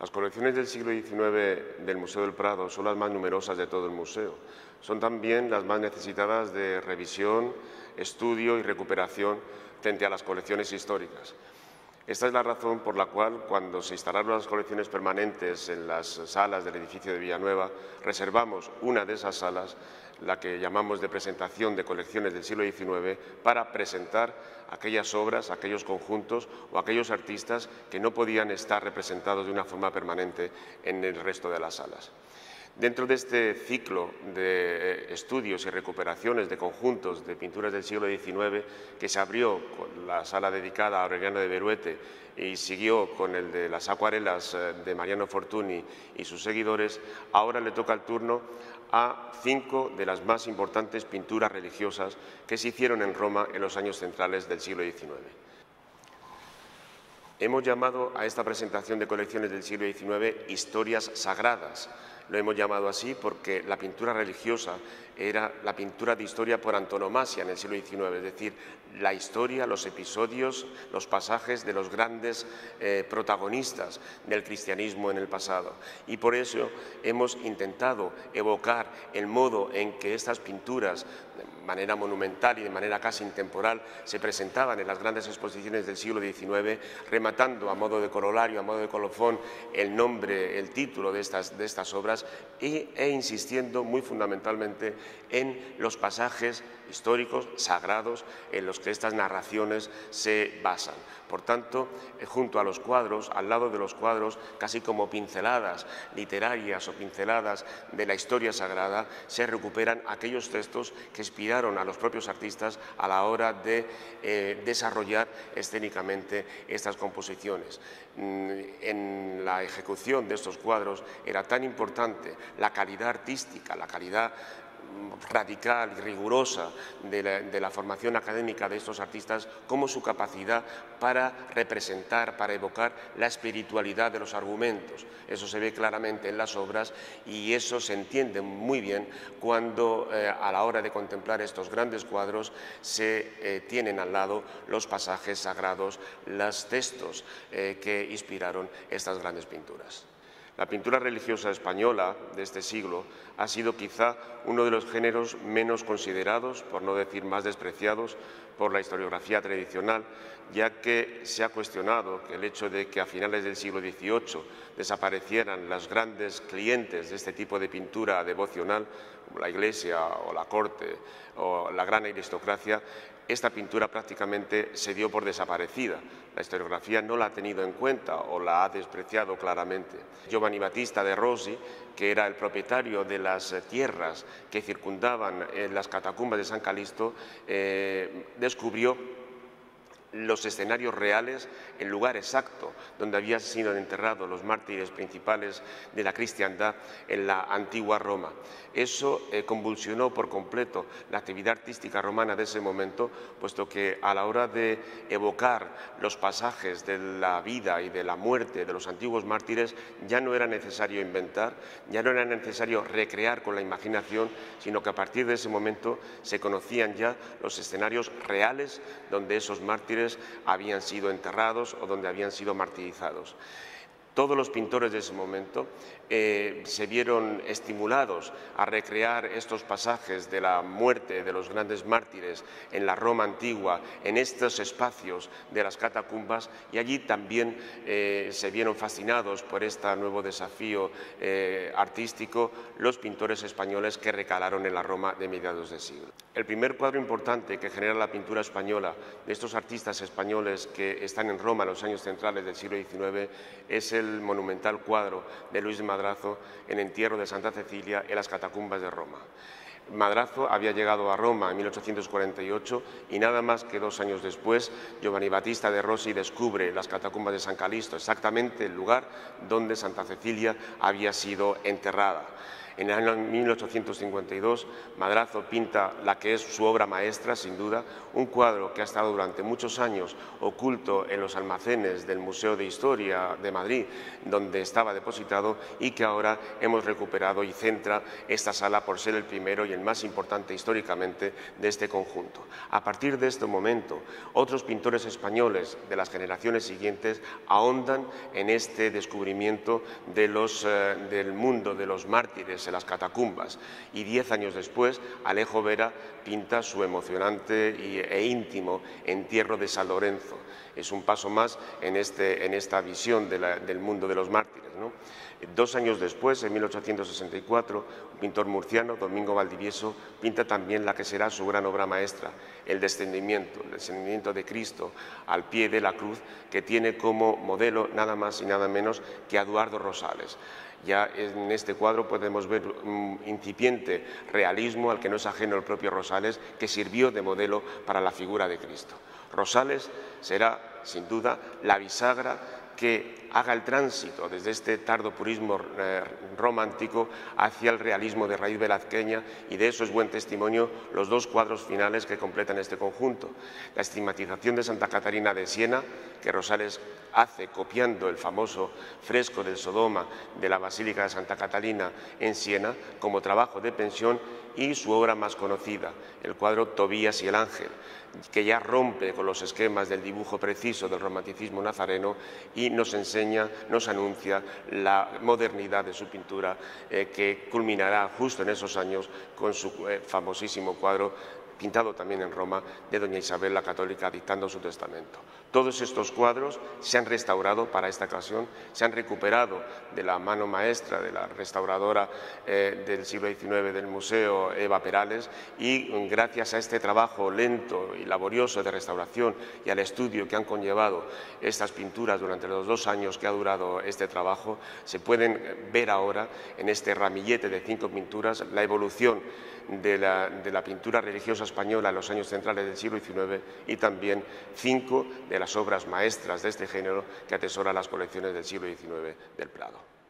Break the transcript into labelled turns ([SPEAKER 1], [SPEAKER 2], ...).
[SPEAKER 1] Las colecciones del siglo XIX del Museo del Prado son las más numerosas de todo el museo. Son también las más necesitadas de revisión, estudio y recuperación frente a las colecciones históricas. Esta es la razón por la cual, cuando se instalaron las colecciones permanentes en las salas del edificio de Villanueva, reservamos una de esas salas, la que llamamos de presentación de colecciones del siglo XIX, para presentar aquellas obras, aquellos conjuntos o aquellos artistas que no podían estar representados de una forma permanente en el resto de las salas. Dentro de este ciclo de estudios y recuperaciones de conjuntos de pinturas del siglo XIX, que se abrió con la sala dedicada a Aureliano de Beruete y siguió con el de las acuarelas de Mariano Fortuny y sus seguidores, ahora le toca el turno a 5 de las más importantes pinturas religiosas que se hicieron en Roma en los años centrales del siglo XIX. Hemos llamado a esta presentación de colecciones del siglo XIX historias sagradas. Lo hemos llamado así porque la pintura religiosa era la pintura de historia por antonomasia en el siglo XIX, es decir, la historia, los episodios, los pasajes de los grandes protagonistas del cristianismo en el pasado. Y por eso hemos intentado evocar el modo en que estas pinturas, de manera monumental y de manera casi intemporal, se presentaban en las grandes exposiciones del siglo XIX, rematando a modo de corolario, a modo de colofón, el nombre, el título de estas obras e insistiendo muy fundamentalmente en los pasajes históricos, sagrados, en los que estas narraciones se basan. Por tanto, junto a los cuadros, al lado de los cuadros, casi como pinceladas literarias o pinceladas de la historia sagrada, se recuperan aquellos textos que inspiraron a los propios artistas a la hora de desarrollar escénicamente estas composiciones. En la ejecución de estos cuadros era tan importante la calidad artística, la calidad radical y rigurosa de la formación académica de estos artistas, como su capacidad para representar, para evocar la espiritualidad de los argumentos. Eso se ve claramente en las obras y eso se entiende muy bien cuando a la hora de contemplar estos grandes cuadros se tienen al lado los pasajes sagrados, los textos que inspiraron estas grandes pinturas. La pintura religiosa española de este siglo ha sido quizá uno de los géneros menos considerados, por no decir más despreciados, por la historiografía tradicional, ya que se ha cuestionado que el hecho de que a finales del siglo XVIII desaparecieran los grandes clientes de este tipo de pintura devocional, como la Iglesia o la corte o la gran aristocracia, esta pintura prácticamente se dio por desaparecida. La historiografía no la ha tenido en cuenta o la ha despreciado claramente. Giovanni Battista de Rossi, que era el propietario de las tierras que circundaban las catacumbas de San Calixto, descubrió los escenarios reales, el lugar exacto donde habían sido enterrados los mártires principales de la cristiandad en la antigua Roma. Eso convulsionó por completo la actividad artística romana de ese momento, puesto que a la hora de evocar los pasajes de la vida y de la muerte de los antiguos mártires ya no era necesario inventar, ya no era necesario recrear con la imaginación, sino que a partir de ese momento se conocían ya los escenarios reales donde esos mártires habían sido enterrados o donde habían sido martirizados. Todos los pintores de ese momento se vieron estimulados a recrear estos pasajes de la muerte de los grandes mártires en la Roma antigua, en estos espacios de las catacumbas, y allí también se vieron fascinados por este nuevo desafío artístico los pintores españoles que recalaron en la Roma de mediados del siglo. El primer cuadro importante que genera la pintura española de estos artistas españoles que están en Roma en los años centrales del siglo XIX es el monumental cuadro de Luis de Madrazo en entierro de Santa Cecilia en las catacumbas de Roma. Madrazo había llegado a Roma en 1848 y nada más que 2 años después Giovanni Battista de Rossi descubre las catacumbas de San Calixto, exactamente el lugar donde Santa Cecilia había sido enterrada. En el año 1852, Madrazo pinta la que es su obra maestra, sin duda, un cuadro que ha estado durante muchos años oculto en los almacenes del Museo de Historia de Madrid, donde estaba depositado, y que ahora hemos recuperado y centra esta sala por ser el primero y el más importante históricamente de este conjunto. A partir de este momento, otros pintores españoles de las generaciones siguientes ahondan en este descubrimiento del mundo de los mártires en las catacumbas, y 10 años después Alejo Vera pinta su emocionante e íntimo Entierro de San Lorenzo. Es un paso más en esta visión del mundo de los mártires, ¿no? 2 años después, en 1864, un pintor murciano, Domingo Valdivieso, pinta también la que será su gran obra maestra, el descendimiento de Cristo al pie de la cruz, que tiene como modelo nada más y nada menos que a Eduardo Rosales. Ya en este cuadro podemos ver un incipiente realismo al que no es ajeno el propio Rosales, que sirvió de modelo para la figura de Cristo. Rosales será, sin duda, la bisagra que haga el tránsito desde este tardopurismo romántico hacia el realismo de raíz velazqueña, y de eso es buen testimonio los 2 cuadros finales que completan este conjunto. La estigmatización de Santa Catarina de Siena, que Rosales hace copiando el famoso fresco del Sodoma de la Basílica de Santa Catalina en Siena como trabajo de pensión, y su obra más conocida, el cuadro Tobías y el Ángel, que ya rompe con los esquemas del dibujo preciso del romanticismo nazareno y nos anuncia la modernidad de su pintura, que culminará justo en esos años con su famosísimo cuadro, pintado también en Roma, de doña Isabel la Católica dictando su testamento. Todos estos cuadros se han restaurado para esta ocasión, se han recuperado de la mano maestra de la restauradora del siglo XIX del Museo, Eva Perales, y gracias a este trabajo lento y laborioso de restauración y al estudio que han conllevado estas pinturas durante los 2 años que ha durado este trabajo, se pueden ver ahora en este ramillete de 5 pinturas la evolución de la pintura religiosa española en los años centrales del siglo XIX, y también 5 de las obras maestras de este género que atesoran las colecciones del siglo XIX del Prado.